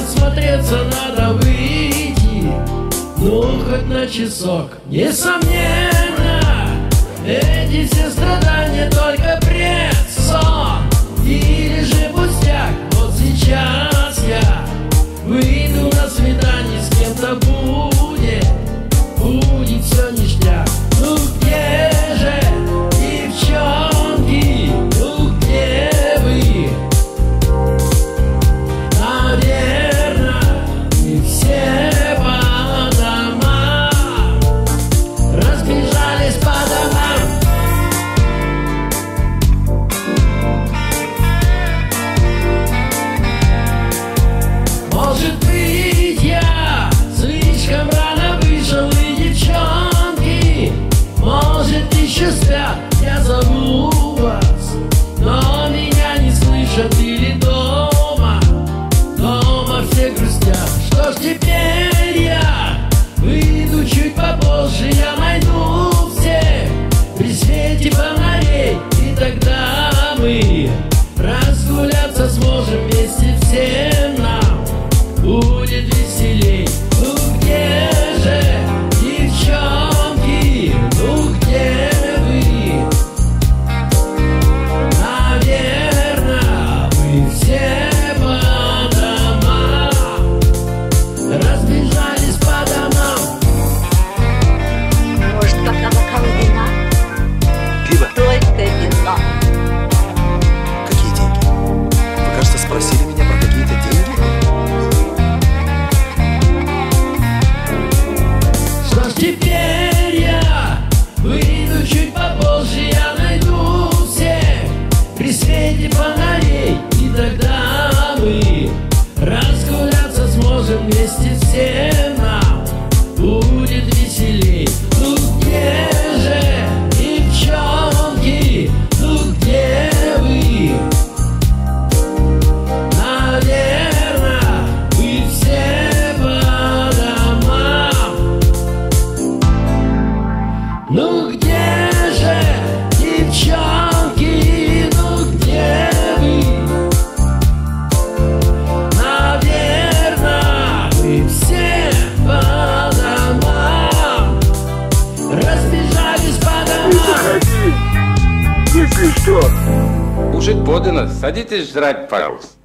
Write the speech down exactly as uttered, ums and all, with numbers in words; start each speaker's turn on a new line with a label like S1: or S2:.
S1: осмотреться надо выйти, ну хоть на часок. Несомненно, эти все страдания только предсон или же пустяк. Вот сейчас я выйду на свидание, с кем-то будет, будет все ништяк. Ну где же девчонки, ну где вы? Наверно, мы все по домам разбежались по домам. Может быть, я слишком рано вышел, и девчонки, может, еще спят, я зову вас, но меня не слышат или дома, дома все грустят. Что ж теперь я выйду чуть попозже, я найду всех при свете фонарей, и тогда мы разгуляться сможем вместе, всем нам будет веселей. Ну где же девчонки, ну где вы? Наверно, вы все по домам разбежались по домам.
S2: Может, пока бокал вина?
S3: Пиво.
S2: Только вино.
S3: Какие деньги? Вы, кажется, спросили меня про какие-то деньги?
S1: Что ж теперь я выйду чуть попозже, я найду всех при свете фонарей, и тогда мы разгуляться сможем вместе, всем нам будет веселей. Ну где же девчонки, ну где вы? Наверно, вы все по домам. Ну где же девчонки, ну где вы? Наверно, вы все по домам разбежались по домам.
S4: Если что.
S5: Кушать подано, садитесь жрать, пожалуйста.